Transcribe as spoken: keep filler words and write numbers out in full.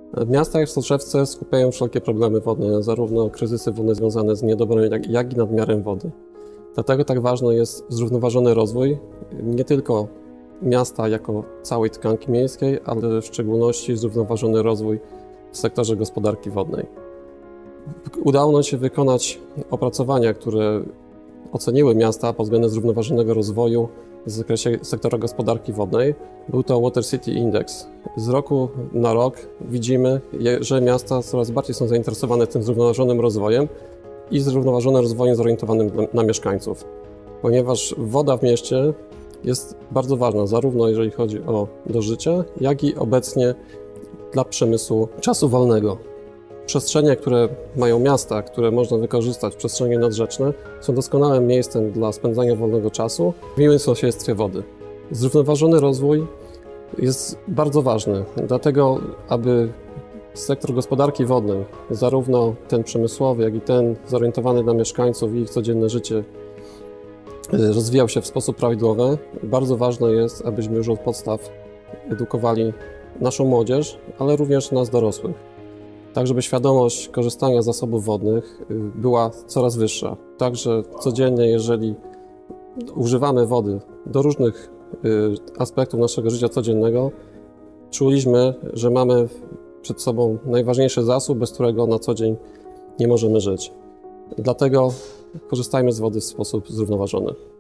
Miasta jak w soczewce skupiają wszelkie problemy wodne, zarówno kryzysy wodne związane z niedoborem, jak, jak i nadmiarem wody. Dlatego tak ważny jest zrównoważony rozwój nie tylko miasta jako całej tkanki miejskiej, ale w szczególności zrównoważony rozwój w sektorze gospodarki wodnej. Udało nam się wykonać opracowania, które oceniły miasta pod względem zrównoważonego rozwoju w zakresie sektora gospodarki wodnej. Był to Water City Index. Z roku na rok widzimy, że miasta coraz bardziej są zainteresowane tym zrównoważonym rozwojem i zrównoważonym rozwojem zorientowanym na mieszkańców. Ponieważ woda w mieście jest bardzo ważna, zarówno jeżeli chodzi o dożycie, jak i obecnie dla przemysłu czasu wolnego. Przestrzenie, które mają miasta, które można wykorzystać, przestrzenie nadrzeczne, są doskonałym miejscem dla spędzania wolnego czasu w miłym sąsiedztwie wody. Zrównoważony rozwój jest bardzo ważny, dlatego aby sektor gospodarki wodnej, zarówno ten przemysłowy, jak i ten zorientowany na mieszkańców i ich codzienne życie, rozwijał się w sposób prawidłowy, bardzo ważne jest, abyśmy już od podstaw edukowali naszą młodzież, ale również nas dorosłych, tak żeby świadomość korzystania z zasobów wodnych była coraz wyższa. Także codziennie, jeżeli używamy wody do różnych aspektów naszego życia codziennego, czuliśmy, że mamy przed sobą najważniejszy zasób, bez którego na co dzień nie możemy żyć. Dlatego korzystajmy z wody w sposób zrównoważony.